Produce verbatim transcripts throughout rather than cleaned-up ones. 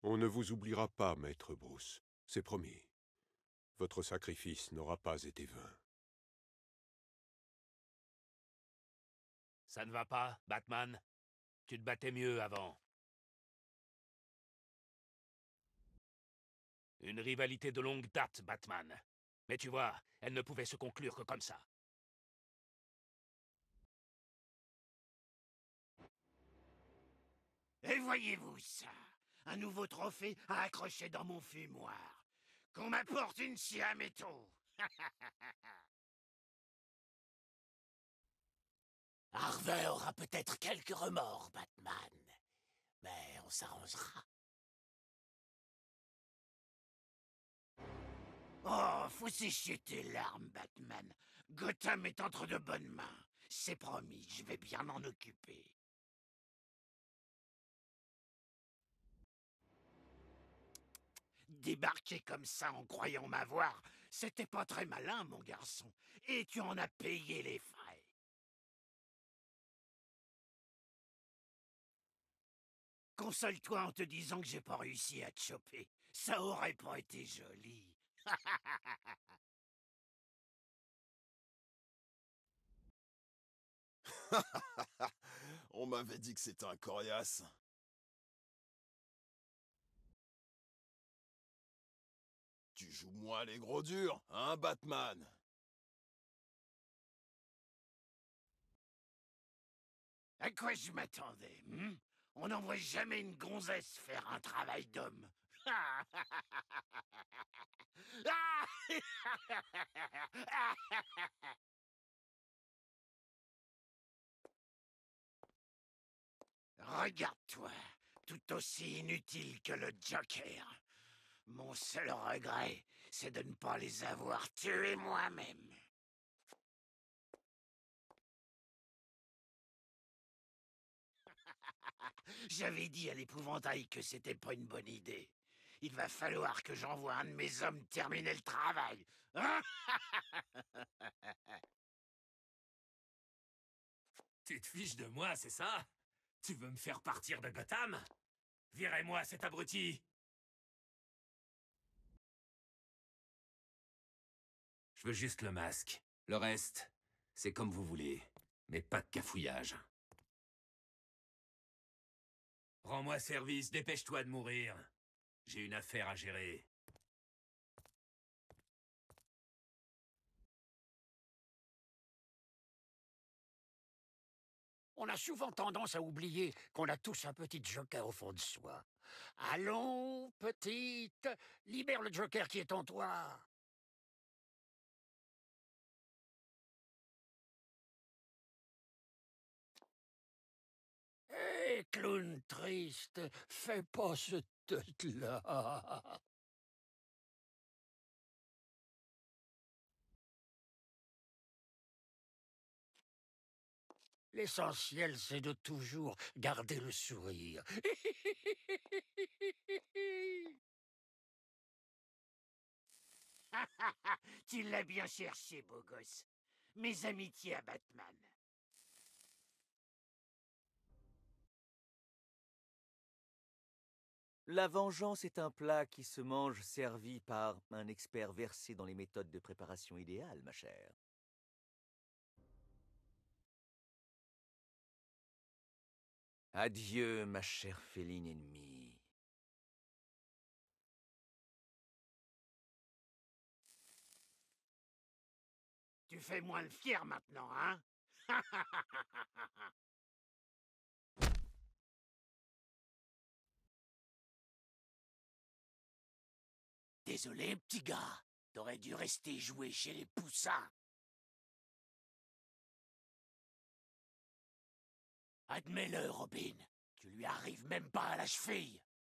On ne vous oubliera pas, maître Bruce. C'est promis. Votre sacrifice n'aura pas été vain. Ça ne va pas, Batman? Tu te battais mieux avant. Une rivalité de longue date, Batman. Mais tu vois, elle ne pouvait se conclure que comme ça. Et voyez-vous ça? Un nouveau trophée à accrocher dans mon fumoir. Qu'on m'apporte une scie à métaux. Harvey aura peut-être quelques remords, Batman. Mais on s'arrangera. Oh, faut sécher tes larmes, Batman. Gotham est entre de bonnes mains. C'est promis, je vais bien m'en occuper. Débarquer comme ça en croyant m'avoir, c'était pas très malin, mon garçon. Et tu en as payé les frais. Console-toi en te disant que j'ai pas réussi à te choper. Ça aurait pas été joli. On m'avait dit que c'était un coriace. Tu joues moins les gros durs, hein, Batman? À quoi je m'attendais, hmm? On n'envoie jamais une gonzesse faire un travail d'homme. Regarde-toi, tout aussi inutile que le Joker. Mon seul regret, c'est de ne pas les avoir tués moi-même. J'avais dit à l'épouvantail que c'était pas une bonne idée. Il va falloir que j'envoie un de mes hommes terminer le travail. Tu te fiches de moi, c'est ça? Tu veux me faire partir de Gotham? Virez-moi cet abruti! Je veux juste le masque. Le reste, c'est comme vous voulez. Mais pas de cafouillage. Rends-moi service, dépêche-toi de mourir. J'ai une affaire à gérer. On a souvent tendance à oublier qu'on a tous un petit Joker au fond de soi. Allons, petite, libère le Joker qui est en toi. Hé, clown triste, fais pas ce tête-là. L'essentiel, c'est de toujours garder le sourire. Tu l'as bien cherché, beau gosse. Mes amitiés à Batman. La vengeance est un plat qui se mange servi par un expert versé dans les méthodes de préparation idéales, ma chère. Adieu, ma chère féline ennemie. Tu fais moins le fier maintenant, hein? Désolé, petit gars. T'aurais dû rester jouer chez les poussins. Admets-le, Robin. Tu lui arrives même pas à la cheville.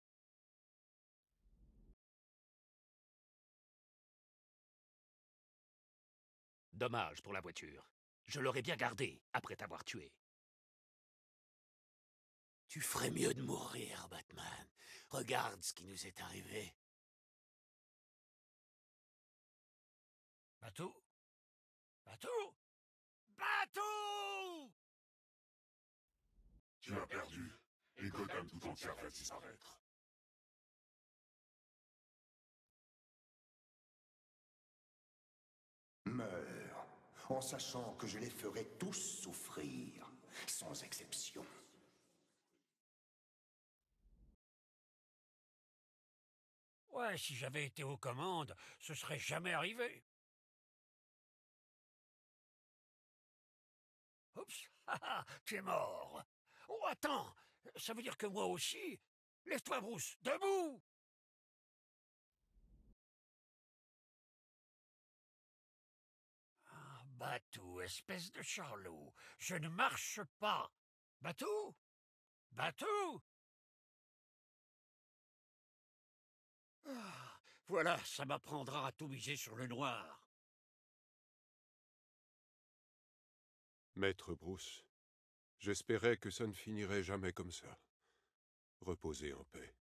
Dommage pour la voiture. Je l'aurais bien gardée après t'avoir tué. Tu ferais mieux de mourir, Batman. Regarde ce qui nous est arrivé. Bateau? Bateau? Bateau! Tu as perdu, et Gotham tout entière va disparaître. en sachant que je les ferai tous souffrir, sans exception. Ouais, si j'avais été aux commandes, ce serait jamais arrivé. Oups, ah, ah, tu es mort. Oh, attends, ça veut dire que moi aussi. Lève-toi, Bruce, debout! Ah, Batou, espèce de charlot, je ne marche pas. Batou? Batou? Ah, voilà, ça m'apprendra à tout miser sur le noir. Maître Bruce, j'espérais que ça ne finirait jamais comme ça. Reposez en paix.